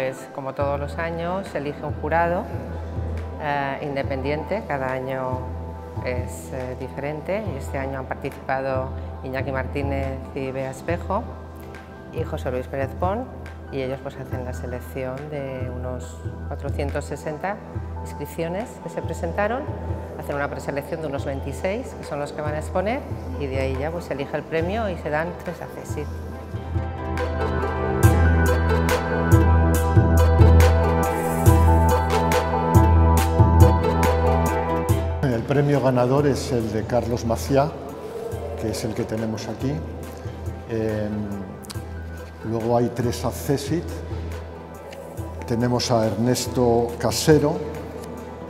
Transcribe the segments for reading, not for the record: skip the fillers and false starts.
pues como todos los años se elige un jurado independiente, cada año es diferente, y este año han participado Iñaki Martínez y Bea Espejo y José Luis Pérez Pon, y ellos pues hacen la selección de unos 460 inscripciones que se presentaron, hacen una preselección de unos 26 que son los que van a exponer, y de ahí ya pues se elige el premio y se dan 3 accessit. El premio ganador es el de Carlos Macià, que es el que tenemos aquí. Luego hay 3 accessit. Tenemos a Ernesto Casero,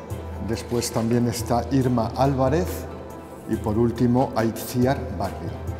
después también está Irma Álvarez y por último a Itziar Barrio.